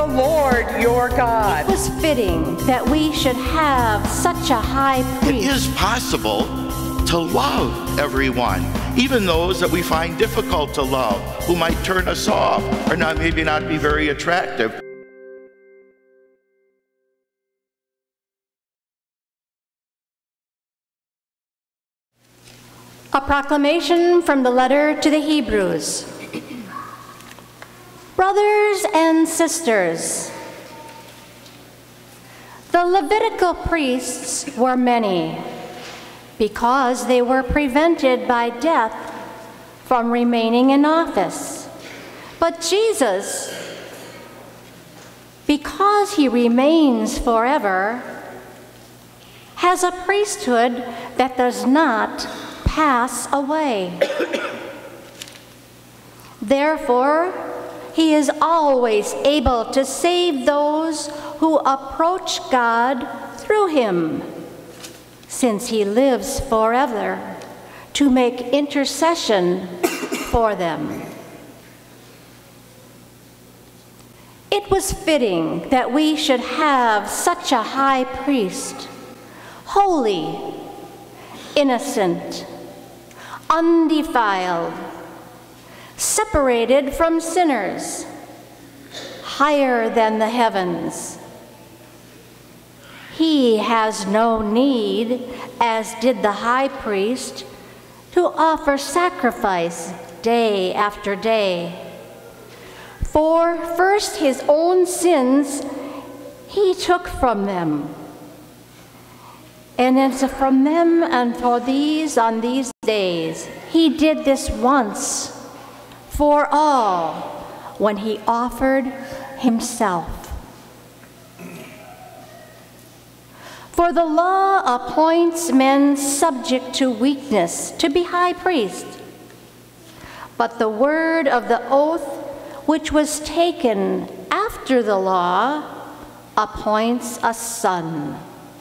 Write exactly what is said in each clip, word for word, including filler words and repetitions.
Lord your God. It was fitting that we should have such a high priest. It is possible to love everyone, even those that we find difficult to love, who might turn us off or not, maybe not be very attractive. A proclamation from the letter to the Hebrews. Brothers and sisters, the Levitical priests were many because they were prevented by death from remaining in office. But Jesus, because he remains forever, has a priesthood that does not pass away. Therefore, he is always able to save those who approach God through him, since he lives forever to make intercession for them. It was fitting that we should have such a high priest, holy, innocent, undefiled, separated from sinners, higher than the heavens. He has no need, as did the high priest, to offer sacrifice day after day. For first his own sins he took from them, and it's from them and for these on these days. He did this once for all when he offered himself. For the law appoints men subject to weakness to be high priest, but the word of the oath which was taken after the law appoints a son,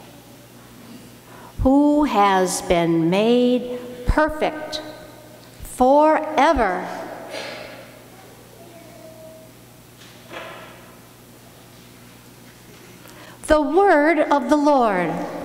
who has been made perfect forever. The word of the Lord.